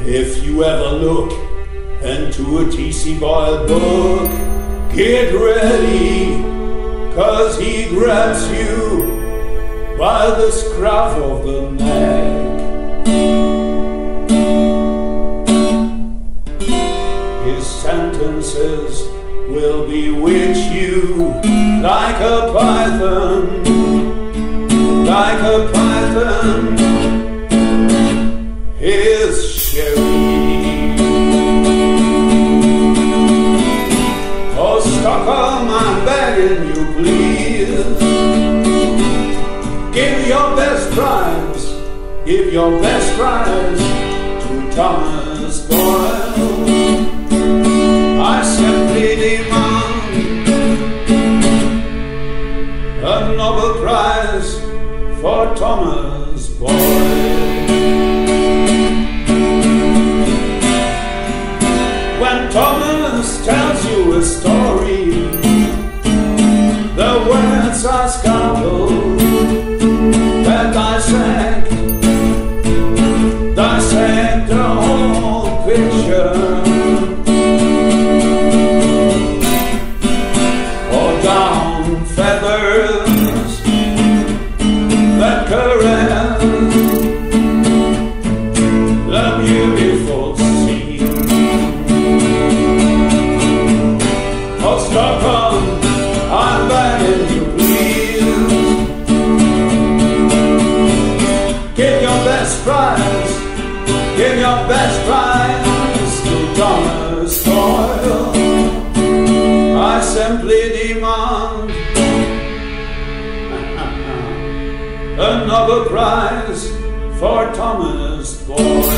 If you ever look into a T.C. Boyle book, get ready, 'cause he grabs you by the scruff of the neck. His sentences will bewitch you like a python, like a python. His sherry. Oh, Stockholm, I'm begging you, please. Give your best prize, give your best prize to Thomas Boyle. I simply demand a Nobel Prize for Thomas Boyle. When Thomas tells you a story, the words are scalpels that dissect the whole picture. Or down feathers that caress the beautiful sea. Oh, Stockholm, I'm begging you, please. Give your best prize, give your best prize to Thomas Boyle. I simply demand a Nobel Prize for Thomas Boyle.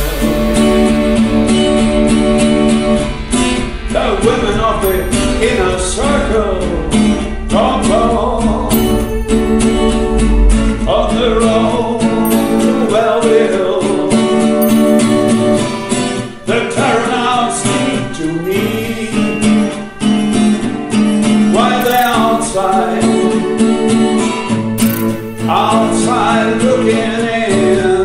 The women of the inner circle talk on the road well. The turnouts speak to me while they're outside looking in.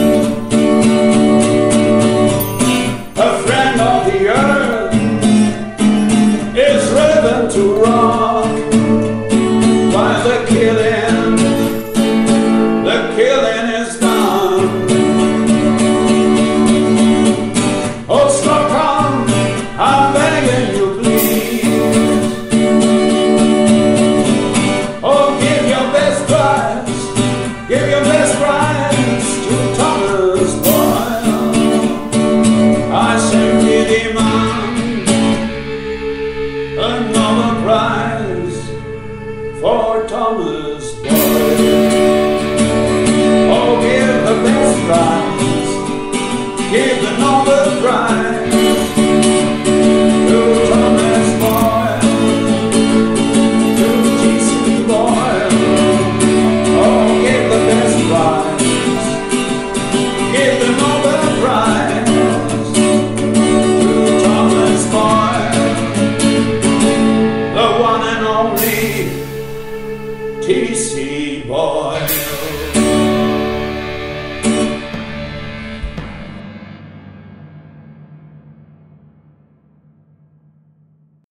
A friend of the earth is driven to rock by the killing is done. Oh, Stockholm, I'm begging you, please. Oh, give your best prize, give your best prize to Thomas Boyle. I simply demand a Nobel Prize for Thomas Boyle.